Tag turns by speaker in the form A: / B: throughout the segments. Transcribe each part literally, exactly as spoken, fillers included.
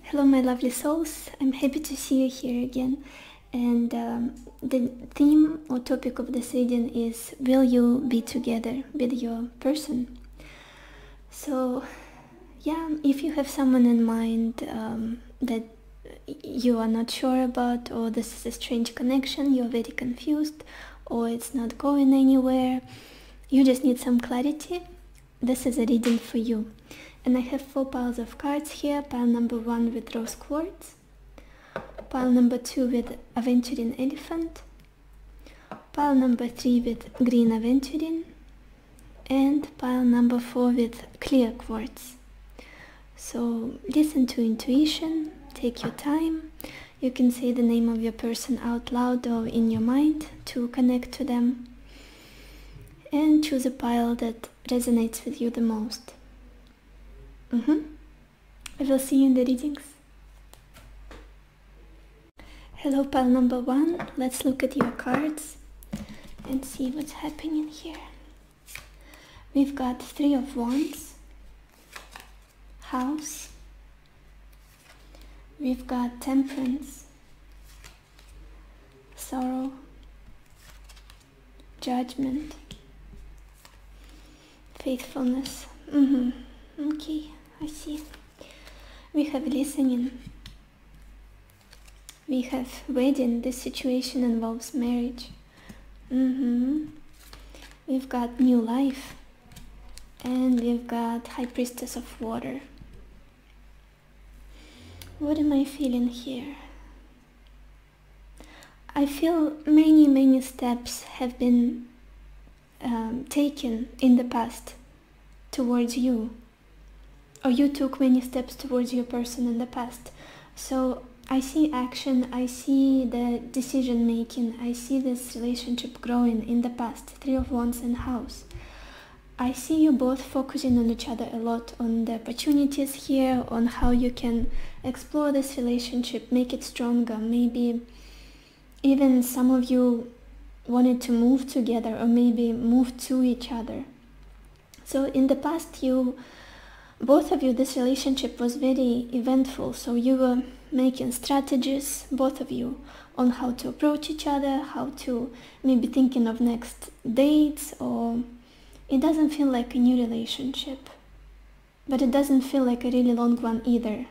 A: Hello my lovely souls, I'm happy to see you here again, and um, the theme or topic of this reading is will you be together with your person? So yeah, if you have someone in mind um, that you are not sure about, or this is a strange connection, you're very confused, or it's not going anywhere, you just need some clarity, this is a reading for you. And I have four piles of cards here. Pile number one with rose quartz, pile number two with aventurine elephant, pile number three with green aventurine, and pile number four with clear quartz. So listen to intuition, take your time. You can say the name of your person out loud or in your mind to connect to them, and choose a pile that resonates with you the most. Mm-hmm. I will see you in the readings. Hello pile number one, let's look at your cards and see what's happening here. We've got three of wands, house, we've got temperance, sorrow, judgment, faithfulness. Mm-hmm. Okay, I see. We have listening. We have wedding. This situation involves marriage. Mm-hmm. We've got new life. And we've got High Priestess of Water. What am I feeling here? I feel many, many steps have been um, taken in the past towards you. Or you took many steps towards your person in the past. So I see action, I see the decision making, I see this relationship growing in the past. Three of Wands and House. I see you both focusing on each other a lot, on the opportunities here, on how you can explore this relationship, make it stronger. Maybe even some of you wanted to move together, or maybe move to each other. So in the past, you both of you, this relationship was very eventful, so you were making strategies, both of you, on how to approach each other, how to maybe thinking of next dates, or it doesn't feel like a new relationship, but it doesn't feel like a really long one either.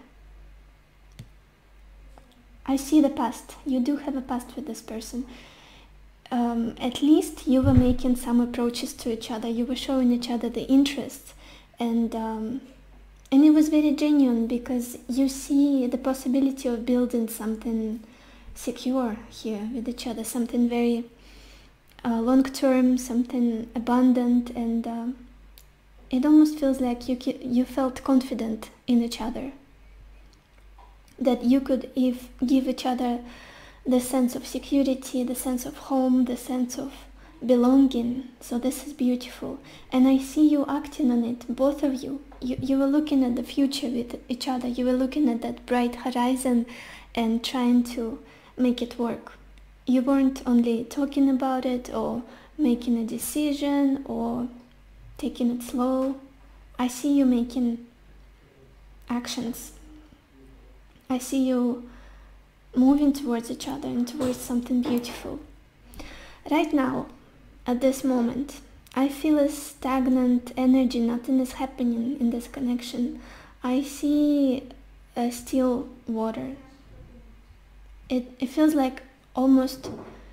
A: I see the past. You do have a past with this person. Um, at least you were making some approaches to each other, you were showing each other the interest, and um, And it was very genuine because you see the possibility of building something secure here with each other, something very uh, long-term, something abundant, and uh, it almost feels like you you felt confident in each other, that you could if give each other the sense of security, the sense of home, the sense of belonging. So this is beautiful, and I see you acting on it, both of you. you you were looking at the future with each other, you were looking at that bright horizon and trying to make it work. You weren't only talking about it or making a decision or taking it slow. I see you making actions. I see you moving towards each other and towards something beautiful. Right now, at this moment, I feel a stagnant energy, nothing is happening in this connection. I see a still water. It, it feels like almost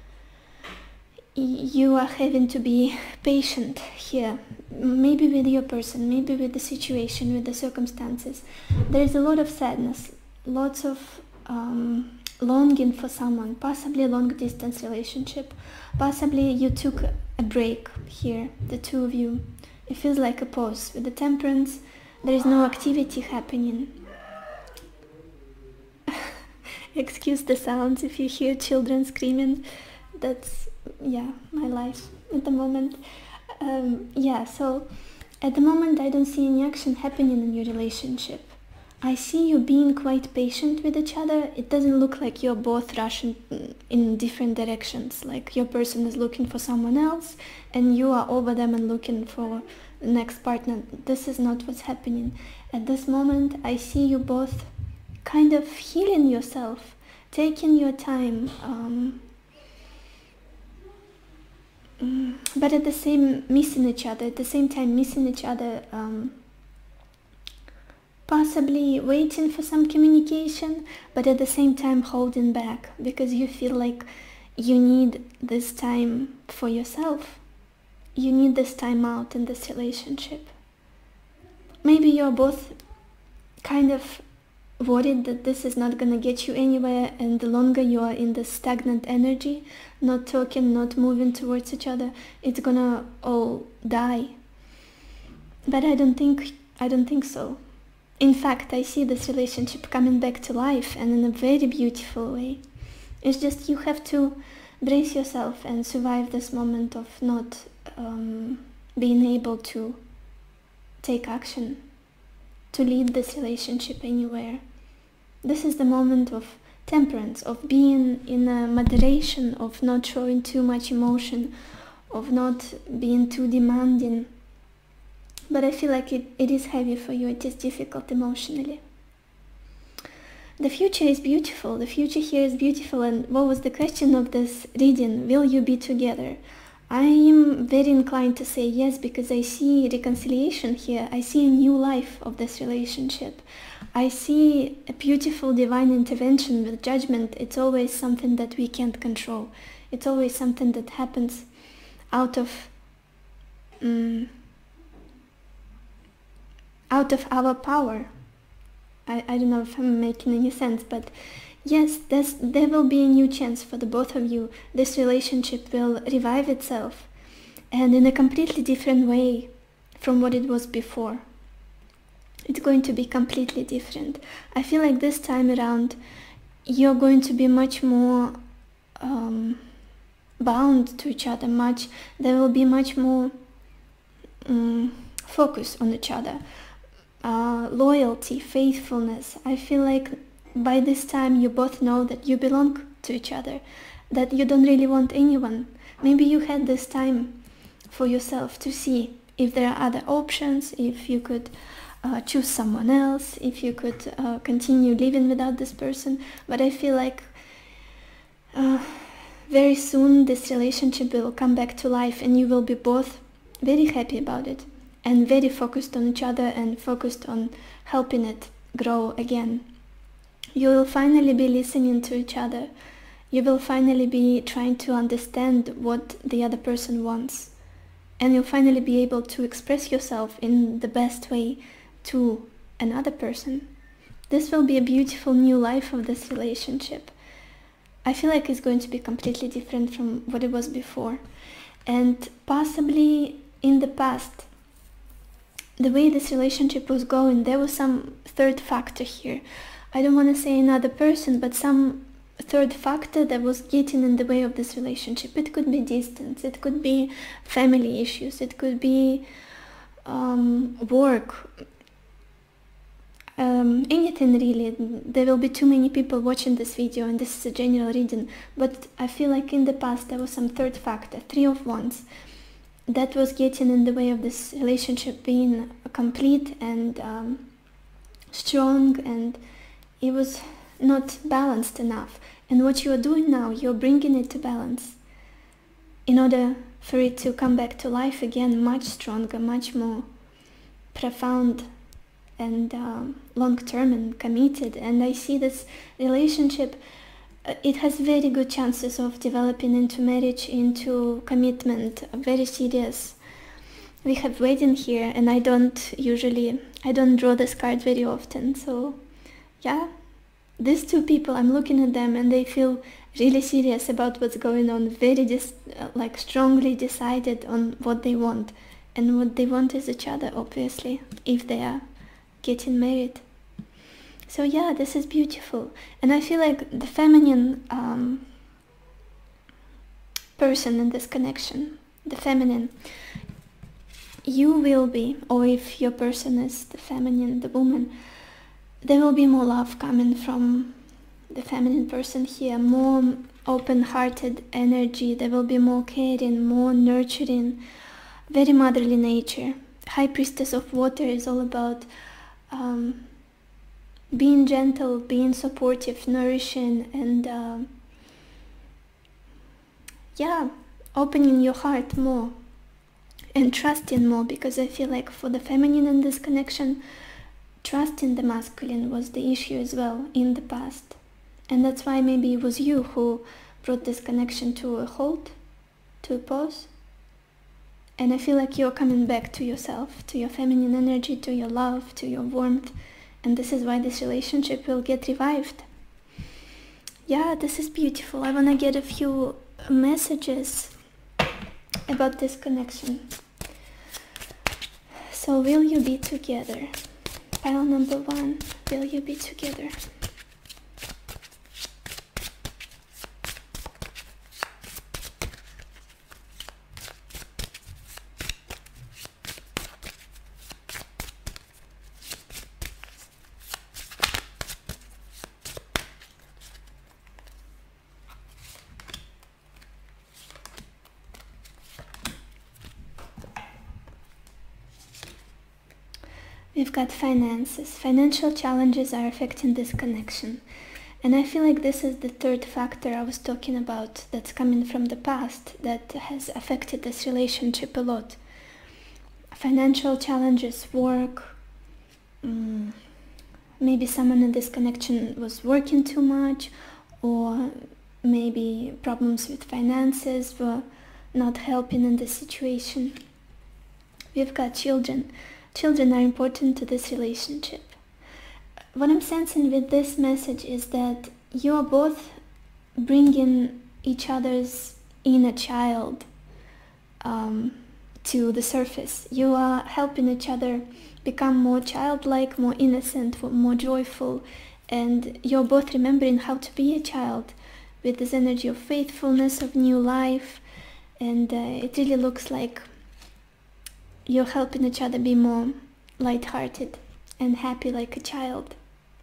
A: you are having to be patient here, maybe with your person, maybe with the situation, with the circumstances. There is a lot of sadness, lots of um, longing for someone, possibly a long distance relationship, possibly you took a break here, the two of you. It feels like a pause. With the Temperance, there is no activity happening. Excuse the sounds if you hear children screaming. That's, yeah, my life at the moment. Um, yeah, so at the moment I don't see any action happening in your relationship. I see you being quite patient with each other. It doesn't look like you're both rushing in different directions, like your person is looking for someone else and you are over them and looking for the next partner. This is not what's happening. At this moment, I see you both kind of healing yourself, taking your time, um, but at the same missing each other, at the same time missing each other, um, possibly waiting for some communication, but at the same time holding back because you feel like you need this time for yourself. You need this time out in this relationship. Maybe you're both kind of worried that this is not gonna get you anywhere, and the longer you are in this stagnant energy, not talking, not moving towards each other, it's gonna all die. But I don't think I don't think so. In fact, I see this relationship coming back to life, and in a very beautiful way. It's just you have to brace yourself and survive this moment of not um, being able to take action, to lead this relationship anywhere. This is the moment of temperance, of being in a moderation, of not showing too much emotion, of not being too demanding. But I feel like it, it is heavy for you, it is difficult emotionally. The future is beautiful, the future here is beautiful, and what was the question of this reading? Will you be together? I am very inclined to say yes, because I see reconciliation here. I see a new life of this relationship. I see a beautiful divine intervention with judgment. It's always something that we can't control. It's always something that happens out of um, out of our power. I, I don't know if I'm making any sense, but yes, there's, there will be a new chance for the both of you. This relationship will revive itself, and in a completely different way from what it was before. It's going to be completely different. I feel like this time around you're going to be much more um, bound to each other. Much there will be much more um, focus on each other, uh, loyalty, faithfulness. I feel like by this time you both know that you belong to each other, that you don't really want anyone. Maybe you had this time for yourself to see if there are other options, if you could uh, choose someone else, if you could uh, continue living without this person. But I feel like uh, very soon this relationship will come back to life, and you will be both very happy about it and very focused on each other and focused on helping it grow again. You will finally be listening to each other. You will finally be trying to understand what the other person wants. And you'll finally be able to express yourself in the best way to another person. This will be a beautiful new life of this relationship. I feel like it's going to be completely different from what it was before. And possibly in the past, the way this relationship was going, there was some third factor here. I don't want to say another person, but some third factor that was getting in the way of this relationship. It could be distance, it could be family issues, it could be um, work, um, anything really. There will be too many people watching this video, and this is a general reading, but I feel like in the past there was some third factor, three of wands, that was getting in the way of this relationship being complete and um, strong, and it was not balanced enough. And what you are doing now, you're bringing it to balance in order for it to come back to life again, much stronger, much more profound and um, long-term and committed. And I see this relationship, uh, it has very good chances of developing into marriage, into commitment, very serious. We have wedding here, and I don't usually, I don't draw this card very often, so yeah, these two people, I'm looking at them and they feel really serious about what's going on, very dis uh, like strongly decided on what they want, and what they want is each other, obviously, if they are getting married. So yeah, this is beautiful, and I feel like the feminine um, person in this connection, the feminine, you will be, or if your person is the feminine, the woman, there will be more love coming from the feminine person here, more open-hearted energy, there will be more caring, more nurturing, very motherly nature. High Priestess of Water is all about um, being gentle, being supportive, nourishing, and uh, yeah, opening your heart more and trusting more, because I feel like for the feminine in this connection, trusting the masculine was the issue as well in the past. And that's why maybe it was you who brought this connection to a halt, to a pause. And I feel like you're coming back to yourself, to your feminine energy, to your love, to your warmth. And this is why this relationship will get revived. Yeah, this is beautiful. I want to get a few messages about this connection. So, will you be together? Pile number one, will you be together? We've got finances. Financial challenges are affecting this connection. And I feel like this is the third factor I was talking about that's coming from the past that has affected this relationship a lot. Financial challenges, work, um, maybe someone in this connection was working too much, or maybe problems with finances were not helping in this situation. We've got children. Children are important to this relationship. What I'm sensing with this message is that you are both bringing each other's inner child um, to the surface. You are helping each other become more childlike, more innocent, more joyful, and you're both remembering how to be a child with this energy of faithfulness, of new life, and uh, it really looks like you're helping each other be more light-hearted and happy like a child.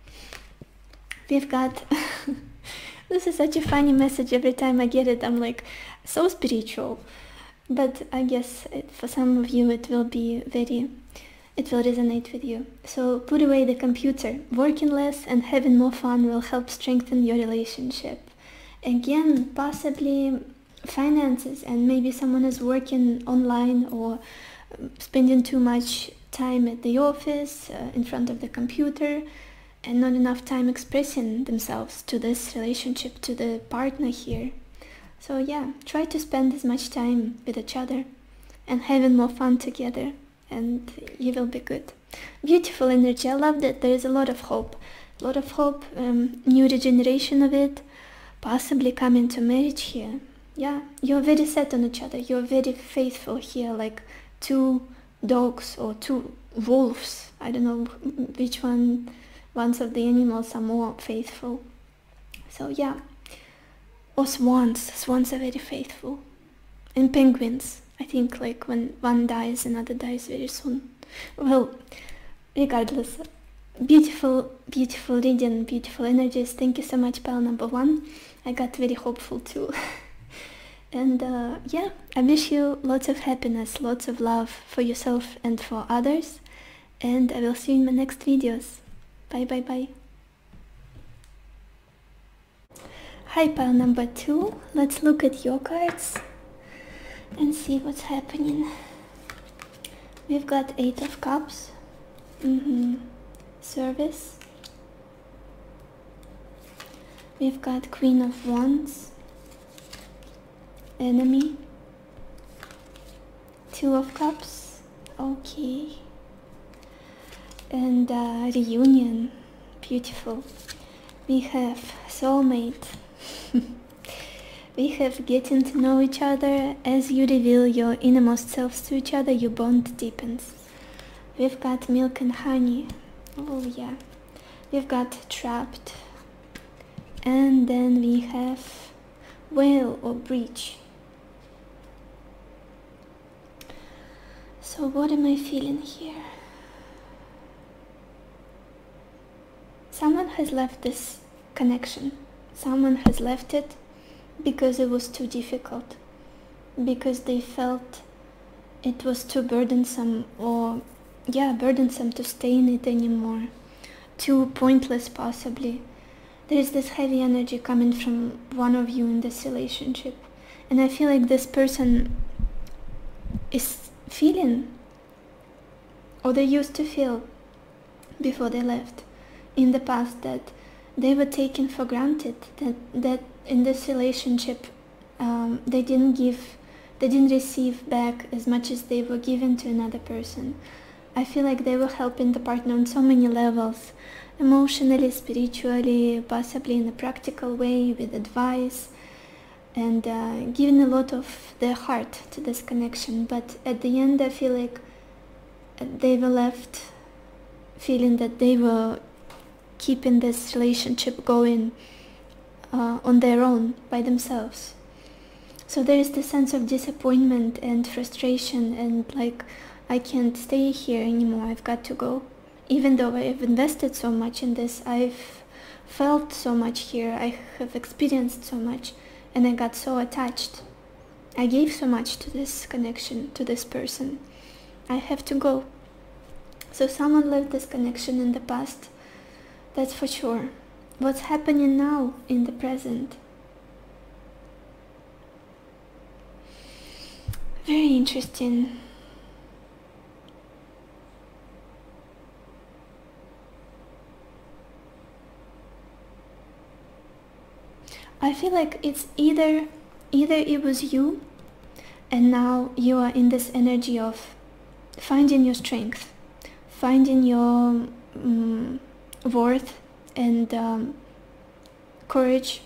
A: We've got... This is such a funny message. Every time I get it, I'm like, so spiritual. But I guess it, for some of you it will be very... It will resonate with you. So put away the computer. Working less and having more fun will help strengthen your relationship. Again, possibly finances, and maybe someone is working online or spending too much time at the office, uh, in front of the computer, and not enough time expressing themselves to this relationship, to the partner here. So yeah, try to spend as much time with each other and having more fun together, and you will be good. Beautiful energy. I love that there is a lot of hope. A lot of hope, um, new regeneration of it, possibly coming to marriage here. Yeah, you're very set on each other. You're very faithful here, like two dogs or two wolves. I don't know which one, ones of the animals are more faithful. So yeah, or swans. Swans are very faithful. And penguins. I think like when one dies, another dies very soon. Well, regardless, beautiful, beautiful reading, beautiful energies. Thank you so much, pal number one. I got very hopeful too. And uh, yeah, I wish you lots of happiness, lots of love for yourself and for others. And I will see you in my next videos. Bye bye bye. Hi, pile number two. Let's look at your cards and see what's happening. We've got Eight of Cups. Mm-hmm. Service. We've got Queen of Wands. Enemy. Two of Cups. Okay. And uh, reunion. Beautiful. We have soulmate. We have getting to know each other. As you reveal your innermost selves to each other, your bond deepens. We've got milk and honey. Oh yeah. We've got trapped. And then we have whale or breach. So what am I feeling here? Someone has left this connection. Someone has left it because it was too difficult. Because they felt it was too burdensome, or yeah, burdensome to stay in it anymore. too pointless possibly. There is this heavy energy coming from one of you in this relationship, and I feel like this person is feeling, or they used to feel before they left in the past, that they were taken for granted, that that in this relationship um, they didn't give, they didn't receive back as much as they were given to another person. I feel like they were helping the partner on so many levels, emotionally, spiritually, possibly in a practical way with advice, and uh, giving a lot of their heart to this connection. But at the end I feel like they were left feeling that they were keeping this relationship going uh, on their own, by themselves. So there is this sense of disappointment and frustration, and like, I can't stay here anymore, I've got to go. Even though I've invested so much in this, I've felt so much here, I have experienced so much, and I got so attached. I gave so much to this connection, to this person. I have to go. So someone left this connection in the past, that's for sure. What's happening now in the present? Very interesting. I feel like it's either either it was you, and now you are in this energy of finding your strength, finding your um, worth and um, courage,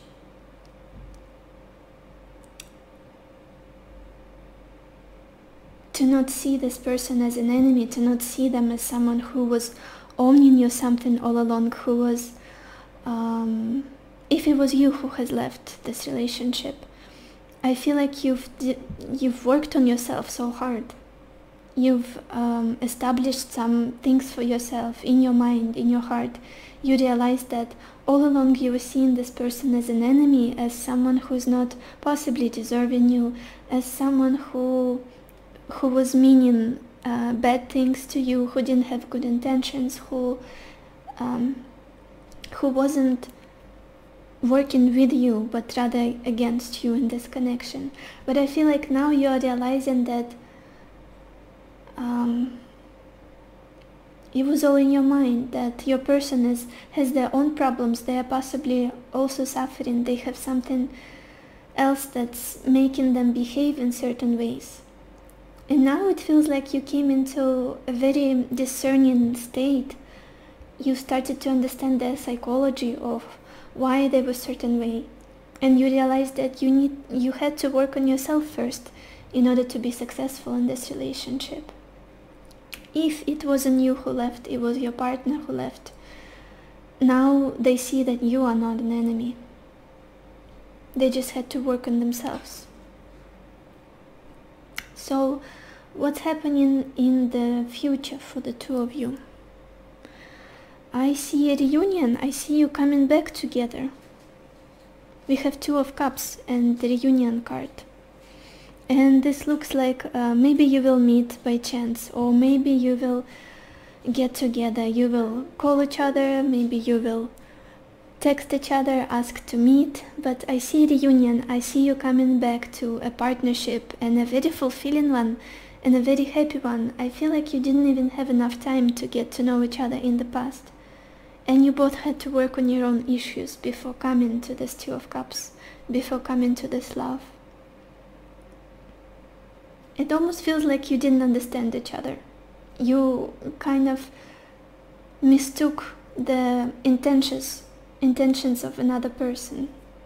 A: to not see this person as an enemy, to not see them as someone who was owning you something all along, who was um, if it was you who has left this relationship, I feel like you've you've worked on yourself so hard. You've um, established some things for yourself in your mind, in your heart. You realize that all along you were seeing this person as an enemy, as someone who's not possibly deserving you, as someone who who was meaning uh, bad things to you, who didn't have good intentions, who um, who wasn't working with you but rather against you in this connection. But I feel like now you are realizing that um, it was all in your mind, that your person is has their own problems, they are possibly also suffering, they have something else that's making them behave in certain ways. And now it feels like you came into a very discerning state. You started to understand their psychology of why they were a certain way, and you realized that you need you had to work on yourself first in order to be successful in this relationship. If it wasn't you who left, it was your partner who left, now they see that you are not an enemy. They just had to work on themselves. So what's happening in the future for the two of you? I see a reunion. I see you coming back together. We have Two of Cups and the reunion card. And this looks like uh, maybe you will meet by chance, or maybe you will get together. You will call each other, maybe you will text each other, ask to meet. But I see a reunion. I see you coming back to a partnership, and a very fulfilling one, and a very happy one. I feel like you didn't even have enough time to get to know each other in the past. And you both had to work on your own issues before coming to this Two of Cups, before coming to this love. It almost feels like you didn't understand each other. You kind of mistook the intentions, intentions of another person.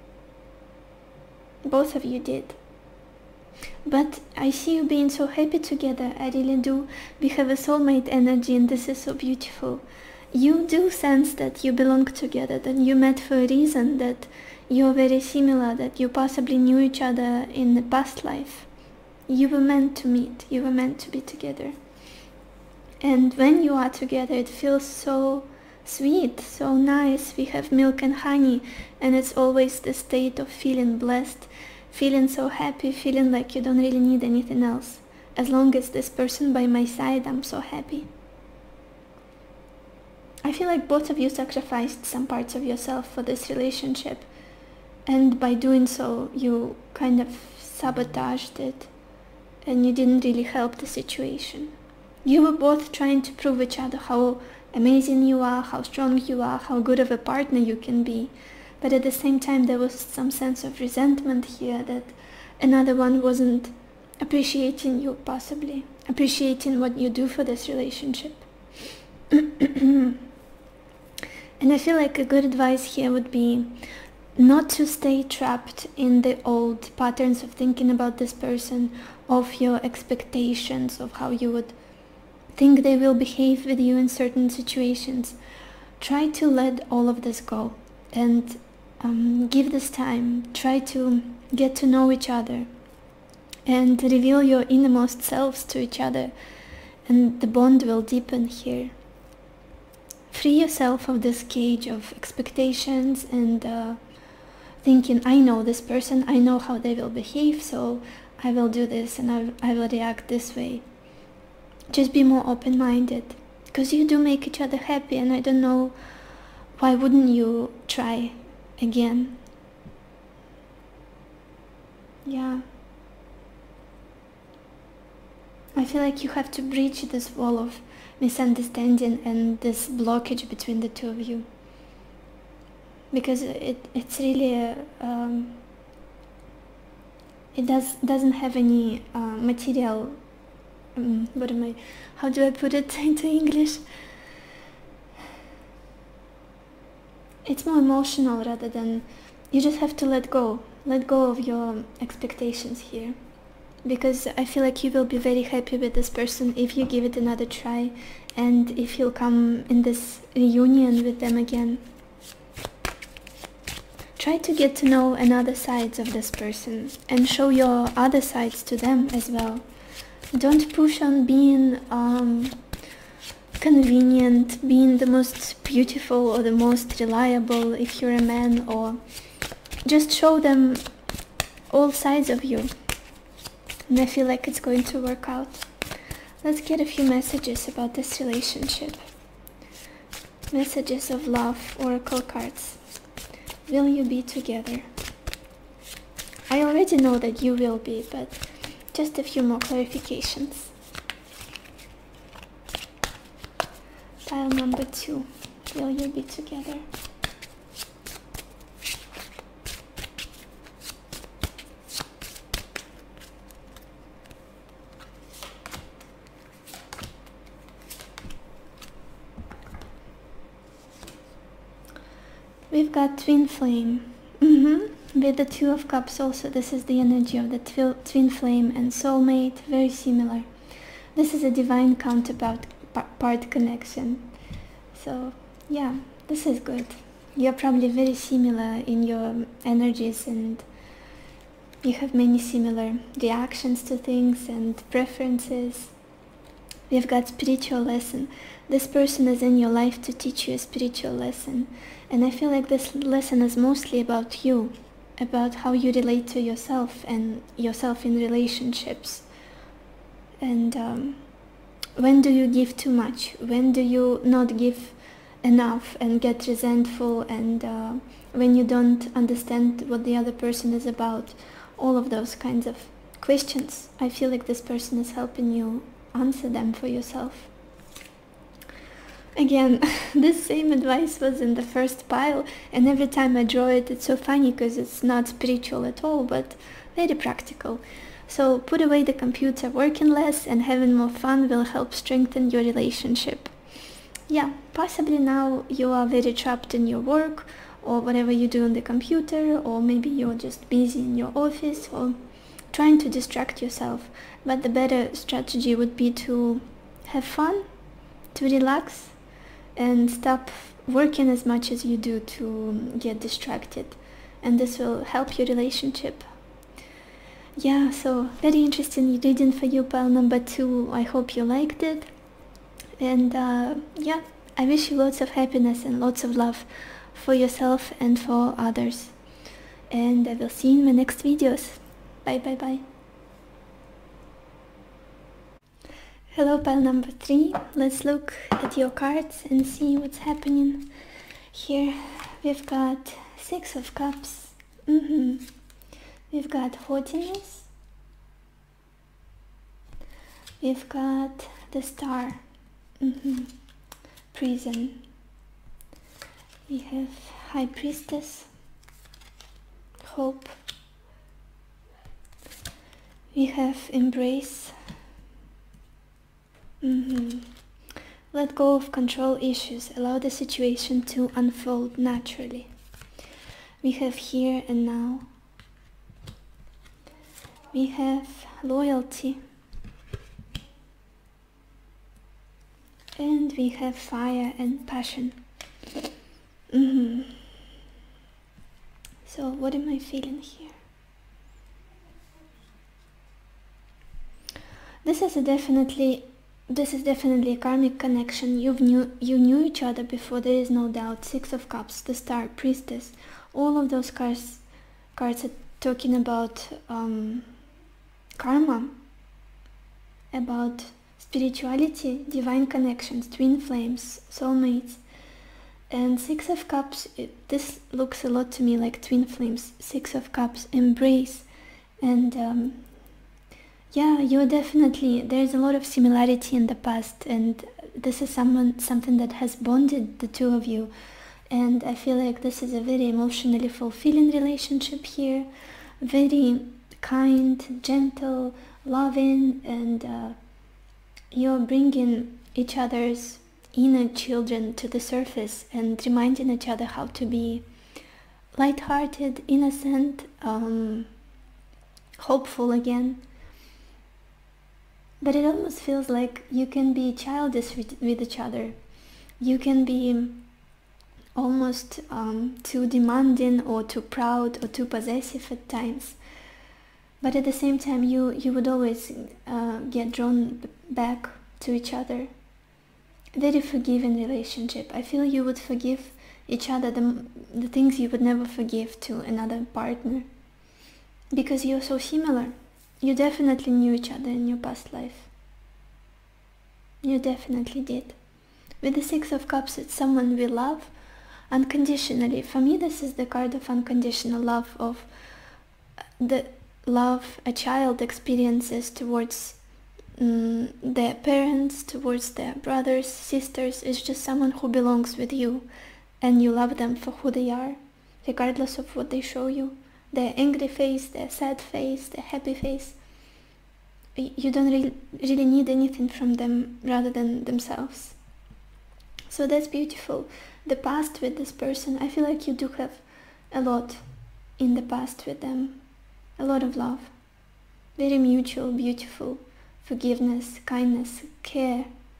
A: Both of you did. But I see you being so happy together, I really do. We have a soulmate energy, and this is so beautiful. You do sense that you belong together, that you met for a reason, that you're very similar, that you possibly knew each other in the past life. You were meant to meet, you were meant to be together. And when you are together, it feels so sweet, so nice. We have milk and honey, and it's always the state of feeling blessed, feeling so happy, feeling like you don't really need anything else. As long as this person by my side, I'm so happy. I feel like both of you sacrificed some parts of yourself for this relationship, and by doing so you kind of sabotaged it and you didn't really help the situation. You were both trying to prove each other how amazing you are, how strong you are, how good of a partner you can be, but at the same time there was some sense of resentment here that another one wasn't appreciating you, possibly appreciating what you do for this relationship. And I feel like a good advice here would be not to stay trapped in the old patterns of thinking about this person, of your expectations of how you would think they will behave with you in certain situations. Try to let all of this go and um, give this time. Try to get to know each other and reveal your innermost selves to each other, and the bond will deepen here. Free yourself of this cage of expectations and uh, thinking, I know this person, I know how they will behave, so I will do this and I, I will react this way. Just be more open-minded, because you do make each other happy, and I don't know why wouldn't you try again. Yeah. I feel like you have to breach this wall of misunderstanding and this blockage between the two of you, because it it's really a, um, it does doesn't have any uh, material um, what am I how do I put it into English? It's more emotional rather than, you just have to let go let go of your expectations here, because I feel like you will be very happy with this person if you give it another try, and if you'll come in this reunion with them again. Try to get to know another sides of this person and show your other sides to them as well. Don't push on being um, convenient, being the most beautiful or the most reliable if you're a man, or just show them all sides of you. And I feel like it's going to work out. Let's get a few messages about this relationship. Messages of love, oracle cards. Will you be together? I already know that you will be, but just a few more clarifications. Pile number two. Will you be together? We've got twin flame. Mm-hmm. With the two of cups also, this is the energy of the twi twin flame and soulmate, very similar. This is a divine counterpart part connection. So yeah, this is good. You're probably very similar in your energies, and you have many similar reactions to things and preferences. We've got spiritual lesson. This person is in your life to teach you a spiritual lesson. And I feel like this lesson is mostly about you, about how you relate to yourself and yourself in relationships. And um, when do you give too much? When do you not give enough and get resentful? And uh, when you don't understand what the other person is about? All of those kinds of questions. I feel like this person is helping you answer them for yourself. Again, this same advice was in the first pile, and every time I draw it, it's so funny because it's not spiritual at all, but very practical. So put away the computer. Working less and having more fun will help strengthen your relationship. Yeah, possibly now you are very trapped in your work or whatever you do on the computer, or maybe you're just busy in your office or trying to distract yourself. But the better strategy would be to have fun, to relax, and stop working as much as you do to get distracted, and this will help your relationship. Yeah, so very interesting reading for you, pile number two. I hope you liked it, and uh, yeah, I wish you lots of happiness and lots of love for yourself and for others, and I will see you in my next videos. Bye bye bye. Hello, pile number three. Let's look at your cards and see what's happening. Here we've got Six of Cups. Mm-hmm. We've got haughtiness. We've got the Star. Mm-hmm. Prison. We have High Priestess. Hope. We have Embrace. Mm-hmm. Let go of control issues. Allow the situation to unfold naturally. We have Here and Now. We have Loyalty. And we have Fire and Passion. Mm-hmm. So what am I feeling here? This is a definitely This is definitely a karmic connection. You knew you knew each other before, there is no doubt. Six of Cups, the Star, Priestess, all of those cards cards are talking about um, karma, about spirituality, divine connections, twin flames, soulmates. And Six of Cups, it, this looks a lot to me like twin flames. Six of Cups, embrace, and um, yeah, you're definitely, there's a lot of similarity in the past, and this is someone, something that has bonded the two of you. And I feel like this is a very emotionally fulfilling relationship here, very kind, gentle, loving, and uh, you're bringing each other's inner children to the surface and reminding each other how to be light-hearted, innocent, um, hopeful again. But it almost feels like you can be childish with, with each other. You can be almost um, too demanding or too proud or too possessive at times. But at the same time, you, you would always uh, get drawn back to each other. Very forgiving relationship. I feel you would forgive each other the, the things you would never forgive to another partner. Because you're so similar. You definitely knew each other in your past life. You definitely did. With the Six of Cups, it's someone we love unconditionally. For me, this is the card of unconditional love, of the love a child experiences towards um, their parents, towards their brothers, sisters. It's just someone who belongs with you, and you love them for who they are, regardless of what they show you. Their angry face, their sad face, their happy face. You don't really, really need anything from them rather than themselves. So that's beautiful. The past with this person, I feel like you do have a lot in the past with them. A lot of love. Very mutual, beautiful. Forgiveness, kindness, care.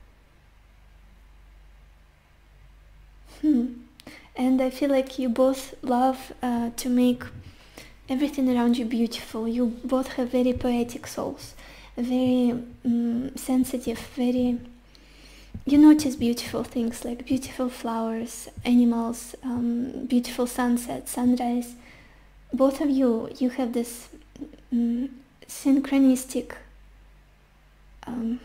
A: Hmm. And I feel like you both love uh, to make everything around you beautiful. You both have very poetic souls, very um, sensitive, very... You notice beautiful things like beautiful flowers, animals, um, beautiful sunset, sunrise. Both of you, you have this um, synchronistic um,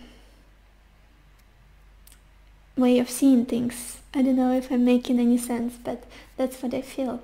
A: way of seeing things. I don't know if I'm making any sense, but that's what I feel.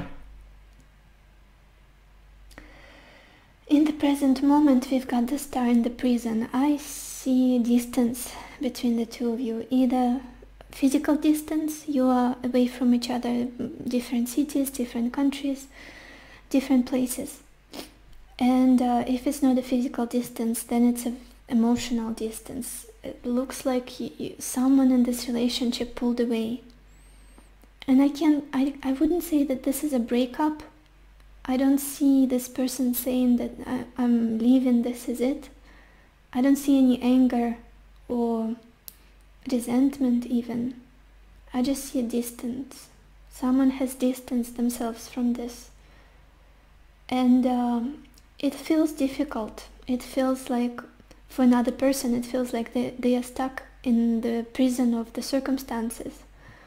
A: In the present moment, we've got the Star in the prison. I see distance between the two of you. Either physical distance, you are away from each other, different cities, different countries, different places. And uh, if it's not a physical distance, then it's an emotional distance. It looks like you, you, someone in this relationship pulled away. And I can't, I, I wouldn't say that this is a breakup. I don't see this person saying that I, I'm leaving, this is it. I don't see any anger or resentment even. I just see a distance. Someone has distanced themselves from this. And um, it feels difficult. It feels like, for another person, it feels like they, they are stuck in the prison of the circumstances.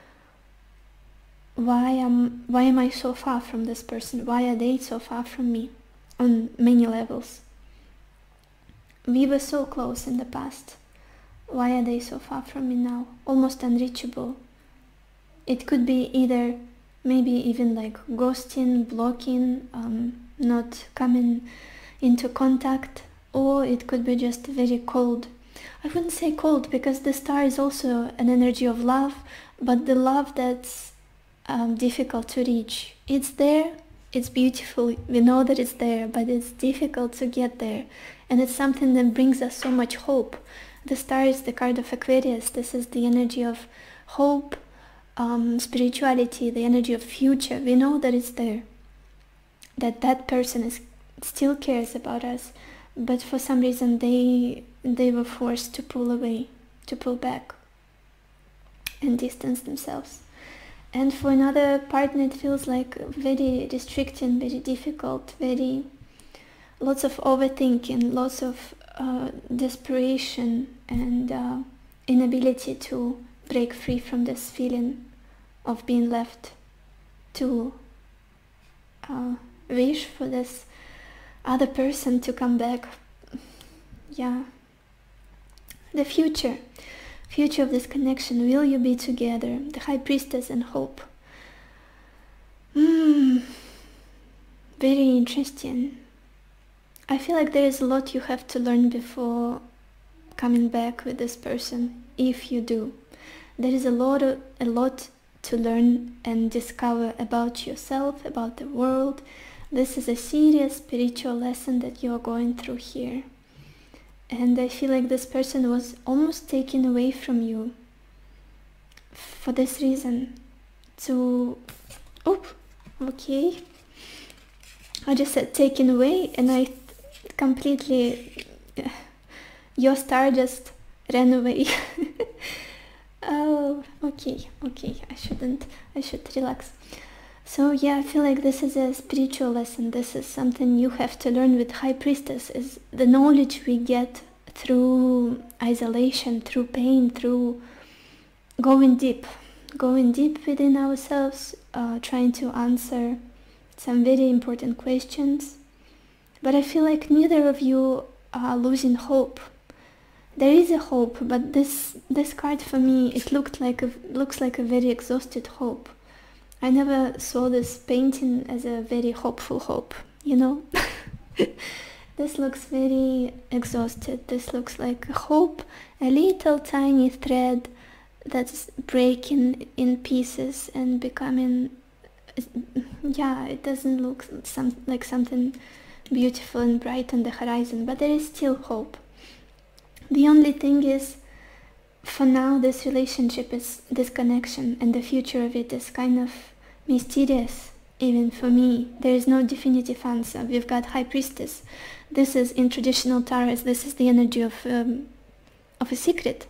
A: Why am, why am I so far from this person? Why are they so far from me? On many levels. We were so close in the past. Why are they so far from me now? Almost unreachable. It could be either maybe even like ghosting, blocking, um, not coming into contact, or it could be just very cold. I wouldn't say cold, because the star is also an energy of love, but the love that's um, difficult to reach. It's there, it's beautiful, we know that it's there, but it's difficult to get there. And it's something that brings us so much hope. The star is the card of Aquarius. This is the energy of hope, um, spirituality, the energy of future. We know that it's there, that that person is still cares about us, but for some reason they they were forced to pull away, to pull back and distance themselves. And for another partner it feels like very restricting, very difficult, very lots of overthinking, lots of uh, desperation and uh, inability to break free from this feeling of being left, to uh, wish for this other person to come back. Yeah. The future. Future of this connection. Will you be together? The High Priestess and hope. Mm. Very interesting. I feel like there is a lot you have to learn before coming back with this person, if you do. There is a lot, of, a lot to learn and discover about yourself, about the world. This is a serious spiritual lesson that you are going through here. And I feel like this person was almost taken away from you for this reason. To... Oh, okay. I just said taken away, and I completely... Your star just ran away. Oh, okay, okay. I shouldn't... I should relax. So yeah, I feel like this is a spiritual lesson. This is something you have to learn with High Priestess, is the knowledge we get through isolation, through pain, through going deep, going deep within ourselves, uh, trying to answer some very important questions. But I feel like neither of you are losing hope. There is a hope, but this this card for me, it looked like a, looks like a very exhausted hope. I never saw this painting as a very hopeful hope, you know? This looks very exhausted. This looks like a hope, a little tiny thread that's breaking in pieces and becoming... Yeah, it doesn't look some, like something beautiful and bright on the horizon, but there is still hope. The only thing is, for now, this relationship is, this connection and the future of it is kind of mysterious, even for me. There is no definitive answer. We've got High Priestess. This is, in traditional tarots, this is the energy of, um, of a secret,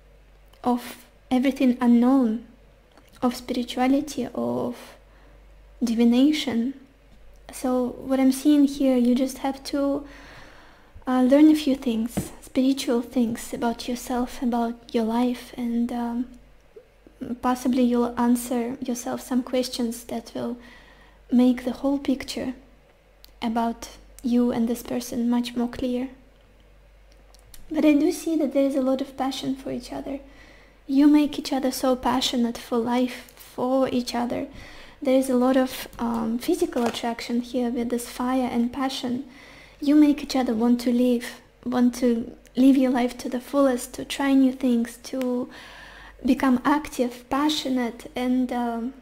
A: of everything unknown, of spirituality, of divination. So what I'm seeing here, you just have to uh, learn a few things, spiritual things about yourself, about your life, and um, possibly you'll answer yourself some questions that will make the whole picture about you and this person much more clear. But I do see that there is a lot of passion for each other. You make each other so passionate for life, for each other. There is a lot of um, physical attraction here with this fire and passion. You make each other want to live, want to live your life to the fullest, to try new things, to become active, passionate, and um,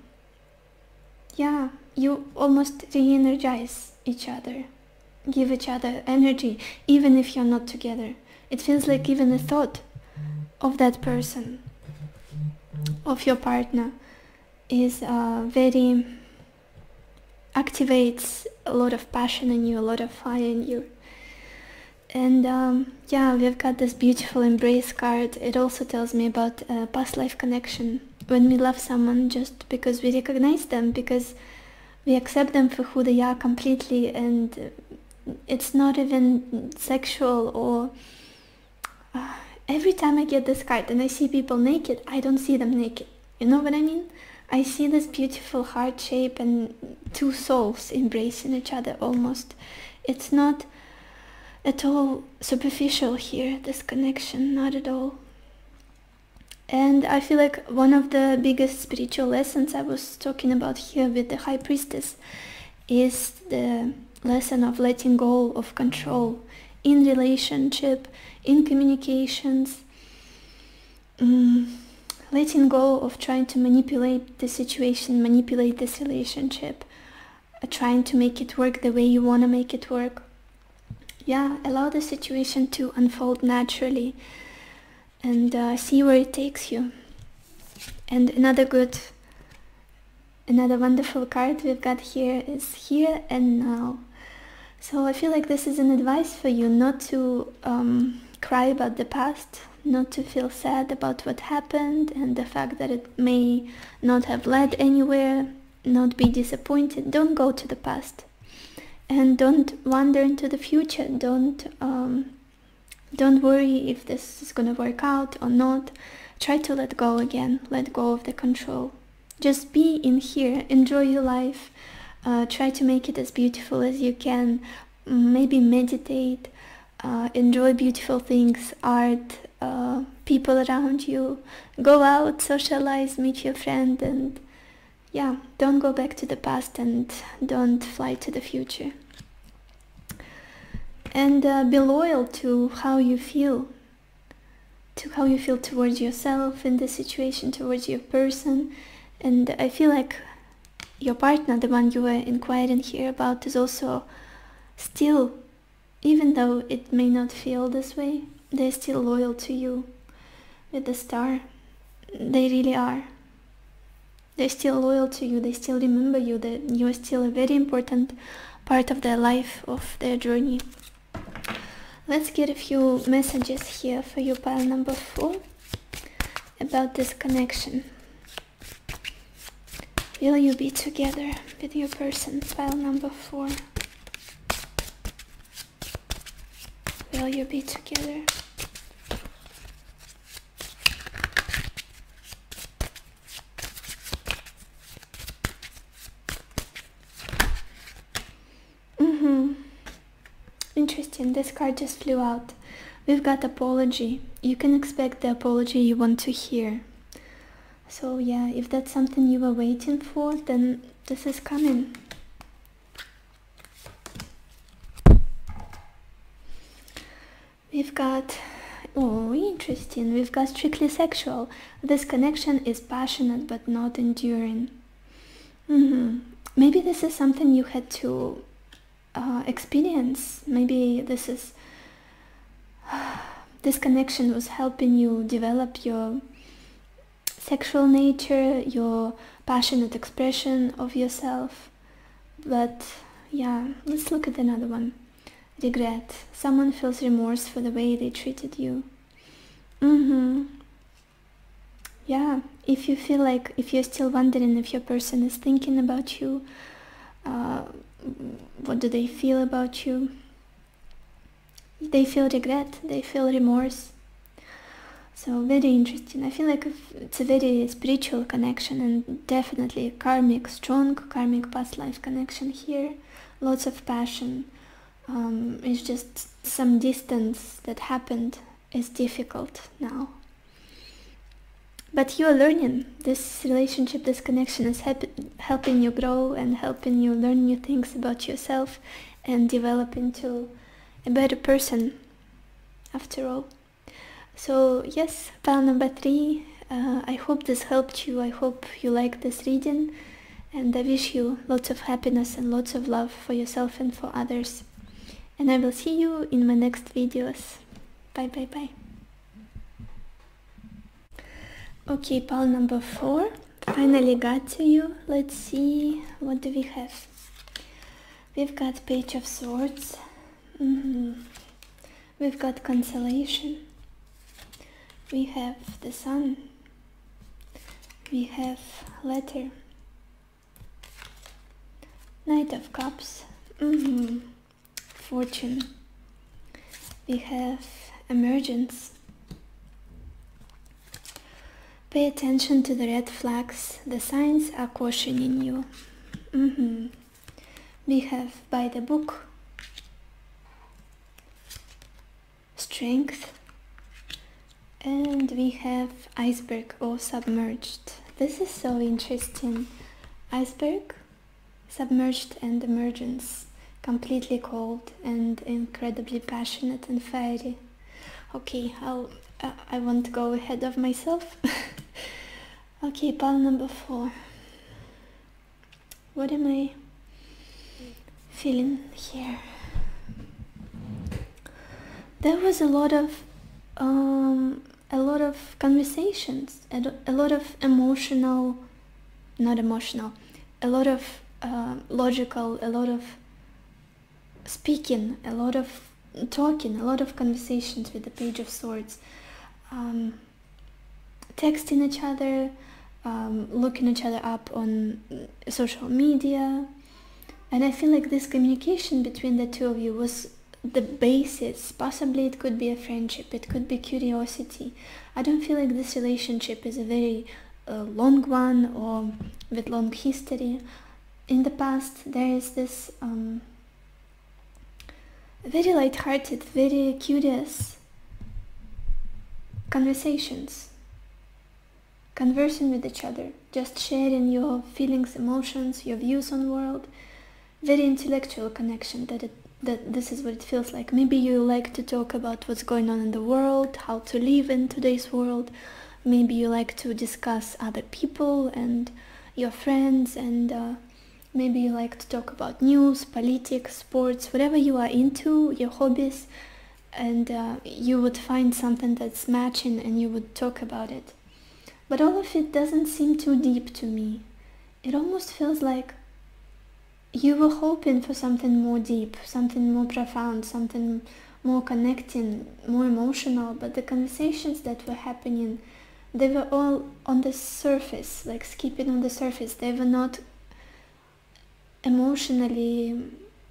A: yeah, you almost re-energize each other, give each other energy, even if you're not together. It feels like even the thought of that person, of your partner, is uh, very, activates a lot of passion in you, a lot of fire in you. And um, yeah, we've got this beautiful embrace card. It also tells me about a past life connection. When we love someone just because we recognize them, because we accept them for who they are completely, and it's not even sexual or... Uh, every time I get this card and I see people naked, I don't see them naked. You know what I mean? I see this beautiful heart shape and two souls embracing each other almost. It's not at all superficial here, this connection, not at all. And I feel like one of the biggest spiritual lessons I was talking about here with the High Priestess is the lesson of letting go of control in relationship, in communications, um, letting go of trying to manipulate the situation, manipulate this relationship, uh, trying to make it work the way you want to make it work. Yeah, allow the situation to unfold naturally and uh, see where it takes you. And another good, another wonderful card we've got here is Here and Now. So I feel like this is an advice for you not to um, cry about the past, not to feel sad about what happened and the fact that it may not have led anywhere, not be disappointed. Don't go to the past and don't wander into the future. Don't um, don't worry if this is gonna work out or not. Try to let go again, let go of the control. Just be in here, enjoy your life. Uh, try to make it as beautiful as you can. Maybe meditate, uh, enjoy beautiful things, art, uh, people around you. Go out, socialize, meet your friend, and yeah, don't go back to the past and don't fly to the future. And uh, be loyal to how you feel, to how you feel towards yourself in this situation, towards your person. And I feel like your partner, the one you were inquiring here about, is also still, even though it may not feel this way, they're still loyal to you with the star. They really are. They're still loyal to you, they still remember you, that you are still a very important part of their life, of their journey. Let's get a few messages here for you, pile number four, about this connection. Will you be together with your person, pile number four? Will you be together? Mm-hmm. Interesting, this card just flew out. We've got apology. You can expect the apology you want to hear. So yeah, if that's something you were waiting for, then this is coming. We've got, oh, interesting, we've got strictly sexual. This connection is passionate but not enduring. Mm-hmm. Maybe this is something you had to uh, experience. Maybe this is, this connection was helping you develop your sexual nature, your passionate expression of yourself. But yeah, let's look at another one. Regret. Someone feels remorse for the way they treated you. Mm-hmm. Yeah, if you feel like, if you're still wondering if your person is thinking about you, uh, what do they feel about you? They feel regret, they feel remorse. So very interesting. I feel like it's a very spiritual connection and definitely a karmic, strong karmic past life connection here. Lots of passion. Um, it's just some distance that happened is difficult now. But you are learning. This relationship, this connection is help helping you grow and helping you learn new things about yourself and develop into a better person after all. So yes, pile number three, uh, I hope this helped you, I hope you like this reading, and I wish you lots of happiness and lots of love for yourself and for others. And I will see you in my next videos. Bye bye bye. Okay, pile number four, finally got to you. Let's see, what do we have? We've got Page of Swords, mm-hmm. We've got Consolation. We have the Sun, we have Letter, Knight of Cups, mm-hmm. Fortune, we have Emergence. Pay attention to the red flags, the signs are cautioning you. Mm-hmm. We have By the Book, Strength, And we have iceberg or submerged. This is so interesting. Iceberg, submerged, and emergence. Completely cold and incredibly passionate and fiery. Okay, I'll, uh, I won't go ahead of myself. Okay, pile number four. What am I feeling here? There was a lot of um, a lot of conversations, a, a lot of emotional, not emotional, a lot of uh, logical, a lot of speaking, a lot of talking, a lot of conversations with the Page of Swords, um, texting each other, um, looking each other up on social media, and I feel like this communication between the two of you was the basis. Possibly it could be a friendship, it could be curiosity. I don't feel like this relationship is a very uh, long one or with long history. In the past there is this um, very light-hearted, very curious conversations, conversing with each other, just sharing your feelings, emotions, your views on the world. Very intellectual connection, that it that this is what it feels like. Maybe you like to talk about what's going on in the world, how to live in today's world. Maybe you like to discuss other people and your friends, and uh, maybe you like to talk about news, politics, sports, whatever you are into, your hobbies, and uh, you would find something that's matching and you would talk about it. But all of it doesn't seem too deep to me. It almost feels like you were hoping for something more deep, something more profound, something more connecting, more emotional, but the conversations that were happening, they were all on the surface, like skipping on the surface. They were not emotionally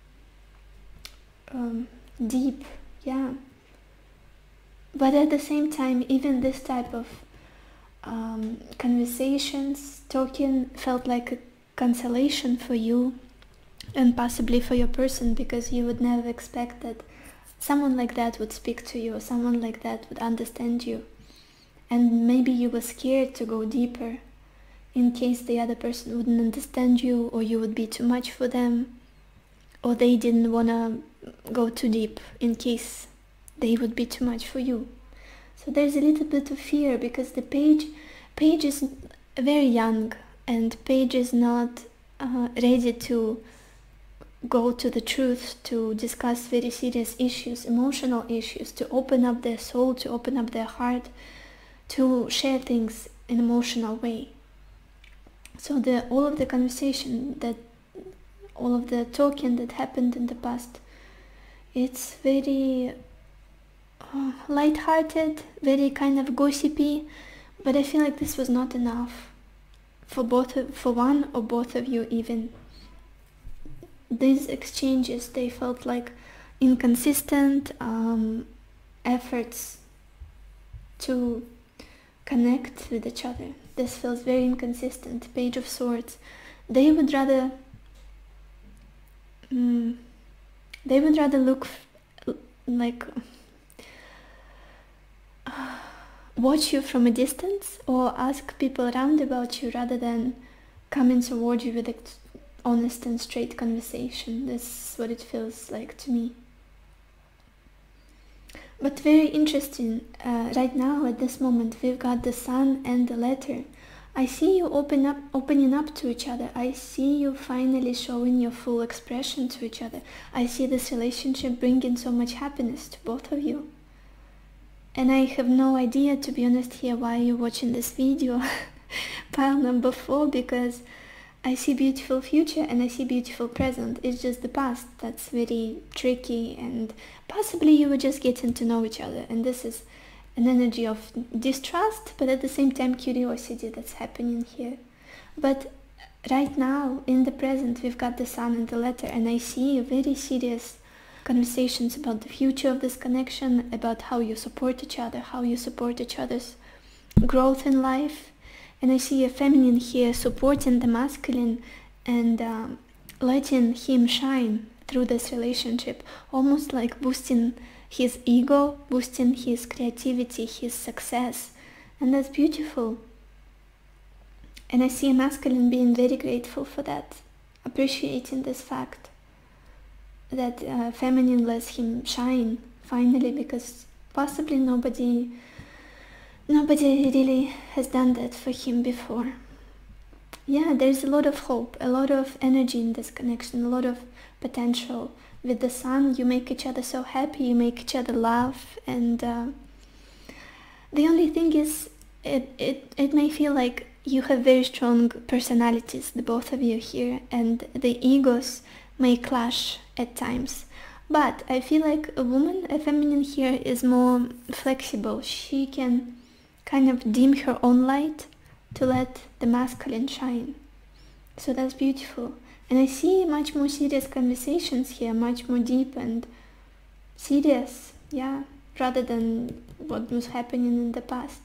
A: um, deep, yeah. But at the same time, even this type of um, conversations, talking, felt like a consolation for you, and possibly for your person, because you would never expect that someone like that would speak to you, or someone like that would understand you. And maybe you were scared to go deeper in case the other person wouldn't understand you, or you would be too much for them, or they didn't want to go too deep in case they would be too much for you. So there's a little bit of fear, because the page page is very young, and Page is not uh, ready to go to the truth, to discuss very serious issues, emotional issues, to open up their soul, to open up their heart, to share things in an emotional way. So the all of the conversation, that all of the talking that happened in the past, it's very uh, light-hearted, very kind of gossipy, but I feel like this was not enough for both of, for one or both of you even. These exchanges, they felt like inconsistent um, efforts to connect with each other. This feels very inconsistent. Page of Swords. They would rather, um, they would rather look f like uh, watch you from a distance, or ask people around about you, rather than coming toward you with a honest and straight conversation. This is what it feels like to me. But very interesting, uh, right now at this moment we've got the Sun and the Letter. I see you open up, opening up to each other. I see you finally showing your full expression to each other. I see this relationship bringing so much happiness to both of you. And I have no idea, to be honest, here why you're watching this video, pile number four, because I see beautiful future and I see beautiful present. It's just the past that's very tricky, and possibly you were just getting to know each other, and this is an energy of distrust, but at the same time curiosity that's happening here. But right now, in the present, we've got the Sun and the Letter, and I see very serious conversations about the future of this connection, about how you support each other, how you support each other's growth in life. And I see a feminine here supporting the masculine and um, letting him shine, through this relationship, almost like boosting his ego, boosting his creativity, his success. And that's beautiful. And I see a masculine being very grateful for that, appreciating this fact that uh, feminine lets him shine finally, because possibly nobody nobody really has done that for him before. Yeah, there's a lot of hope, a lot of energy in this connection, a lot of potential. With the sun, you make each other so happy, you make each other laugh, and uh, the only thing is, it, it, it may feel like you have very strong personalities, the both of you here, and the egos may clash at times. But I feel like a woman, a feminine here, is more flexible. She can kind of dim her own light to let the masculine shine. So that's beautiful. And I see much more serious conversations here, much more deep and serious, yeah, rather than what was happening in the past.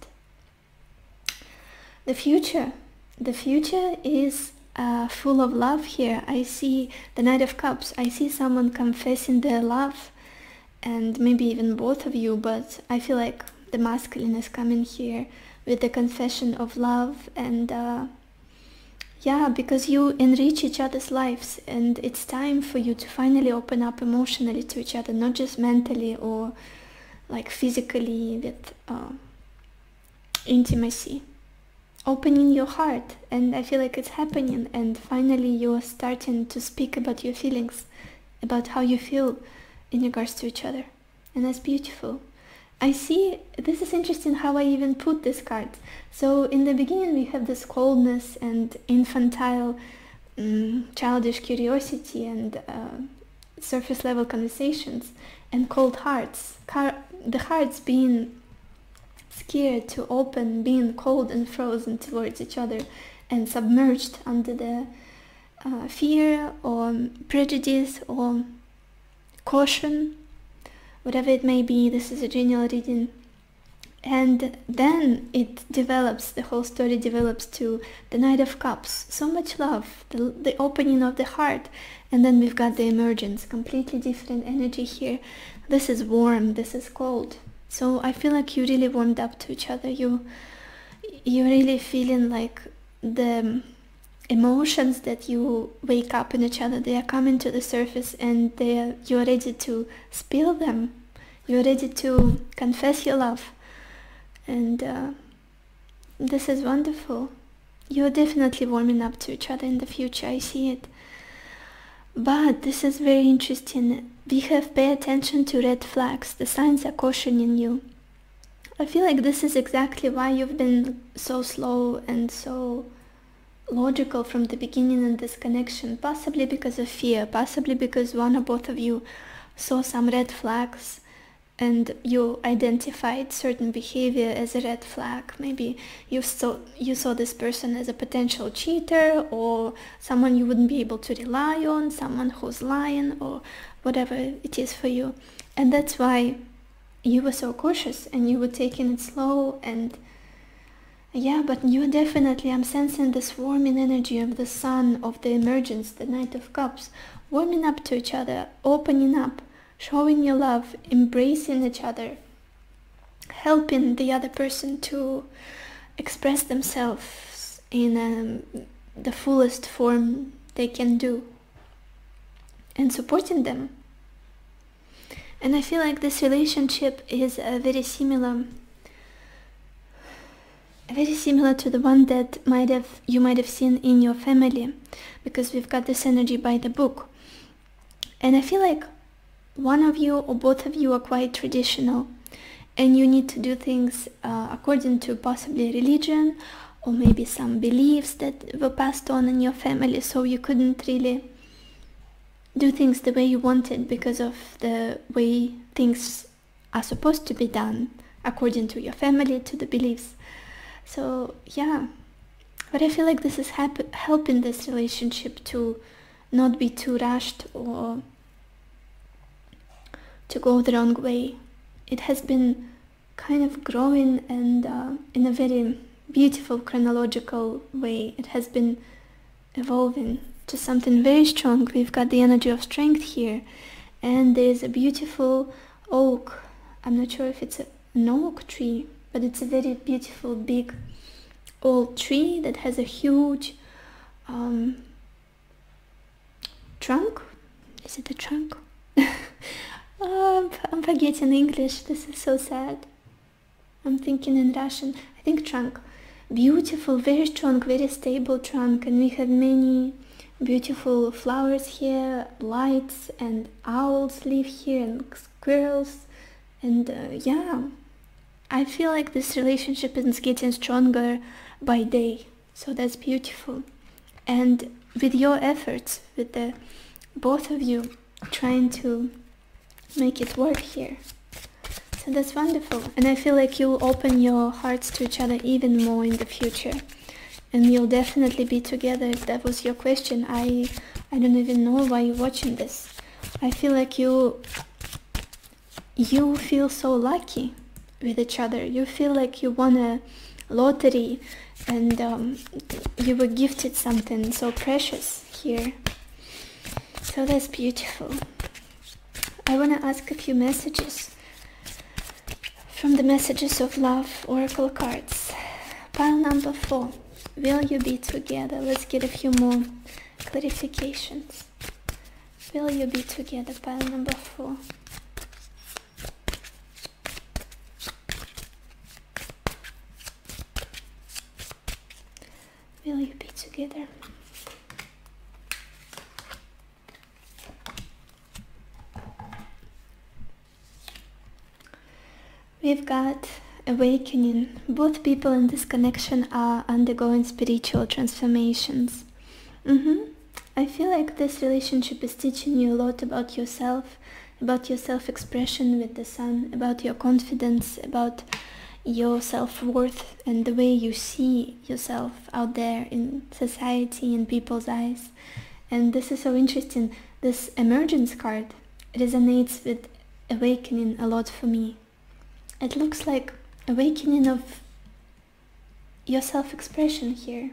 A: The future. The future is uh, full of love here. I see the Knight of Cups. I see someone confessing their love, and maybe even both of you, but I feel like the masculine is coming here with the confession of love, and uh, yeah, because you enrich each other's lives, and it's time for you to finally open up emotionally to each other, not just mentally or like physically with uh, intimacy. Opening your heart, and I feel like it's happening, and finally you're starting to speak about your feelings, about how you feel in regards to each other, and that's beautiful. I see, this is interesting how I even put this card. So in the beginning we have this coldness and infantile, um, childish curiosity and uh, surface level conversations, and cold hearts. Car the hearts being scared to open, being cold and frozen towards each other, and submerged under the uh, fear or prejudice or caution, whatever it may be. This is a general reading. And then it develops, the whole story develops to the Knight of Cups. So much love, the, the opening of the heart, and then we've got the emergence, completely different energy here. This is warm, this is cold. So I feel like you really warmed up to each other. You, you're really feeling like the emotions that you wake up in each other, they are coming to the surface, and they are, you're ready to spill them. You're ready to confess your love. And uh, this is wonderful. You're definitely warming up to each other in the future, I see it. But this is very interesting. We have pay attention to red flags. The signs are cautioning you. I feel like this is exactly why you've been so slow and so logical from the beginning in this connection. Possibly because of fear, possibly because one or both of you saw some red flags and you identified certain behavior as a red flag. Maybe you saw, you saw this person as a potential cheater, or someone you wouldn't be able to rely on, someone who's lying, or whatever it is for you. And that's why you were so cautious and you were taking it slow. And yeah, but you definitely, I'm sensing this warming energy of the sun, of the emergence, the Knight of Cups, warming up to each other, opening up, showing your love, embracing each other, helping the other person to express themselves in um, the fullest form they can do, and supporting them. And I feel like this relationship is uh, very similar, very similar to the one that might have you might have seen in your family, because we've got this energy by the book. And I feel like one of you or both of you are quite traditional, and you need to do things uh, according to possibly religion, or maybe some beliefs that were passed on in your family, so you couldn't really do things the way you wanted because of the way things are supposed to be done according to your family, to the beliefs. So yeah, but I feel like this is helping this relationship to not be too rushed or to go the wrong way. It has been kind of growing, and uh, in a very beautiful chronological way it has been evolving to something very strong. We've got the energy of strength here, and there's a beautiful oak. I'm not sure if it's a, an oak tree, but it's a very beautiful big old tree that has a huge um, trunk. Is it a trunk? oh, I'm, I'm forgetting English. This is so sad. I'm thinking in Russian. I think trunk. Beautiful, very strong, very stable trunk, and we have many beautiful flowers here, lights, and owls live here, and squirrels, and uh, yeah, I feel like this relationship is getting stronger by day, so that's beautiful. And with your efforts, with the both of you trying to make it work here, so that's wonderful. And I feel like you'll open your hearts to each other even more in the future, and you'll definitely be together. If that was your question, I I don't even know why you're watching this. I feel like you you feel so lucky with each other. You feel like you won a lottery, and um, you were gifted something so precious here. So that's beautiful. I want to ask a few messages from the Messages of Love Oracle cards. Pile number four. Will you be together? Let's get a few more clarifications. Will you be together? Pile number four. Will you be together? We've got awakening. Both people in this connection are undergoing spiritual transformations. Mm-hmm. I feel like this relationship is teaching you a lot about yourself, about your self-expression with the sun, about your confidence, about your self-worth, and the way you see yourself out there in society, in people's eyes. And this is so interesting. This emergence card resonates with awakening a lot for me. It looks like awakening of your self-expression here.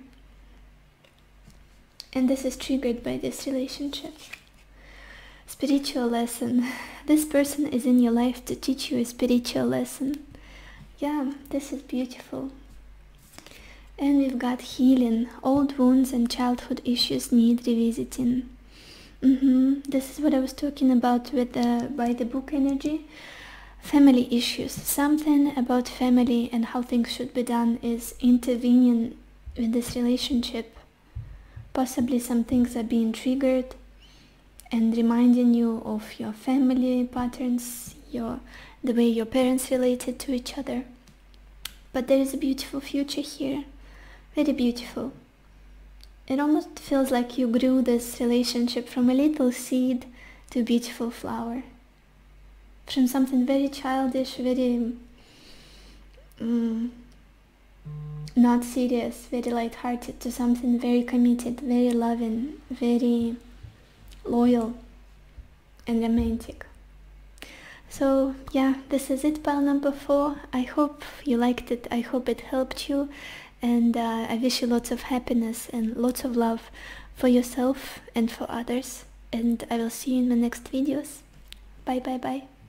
A: And this is triggered by this relationship. Spiritual lesson. This person is in your life to teach you a spiritual lesson. Yeah, this is beautiful. And we've got healing. Old wounds and childhood issues need revisiting. Mm-hmm. This is what I was talking about with the by the book energy. Family issues. Something about family and how things should be done is intervening with this relationship. Possibly some things are being triggered and reminding you of your family patterns, your the way your parents related to each other. But there is a beautiful future here. Very beautiful. It almost feels like you grew this relationship from a little seed to a beautiful flower. From something very childish, very um, not serious, very light-hearted, to something very committed, very loving, very loyal and romantic. So yeah, this is it, pile number four. I hope you liked it. I hope it helped you, and uh, I wish you lots of happiness and lots of love for yourself and for others. And I will see you in my next videos. Bye bye bye.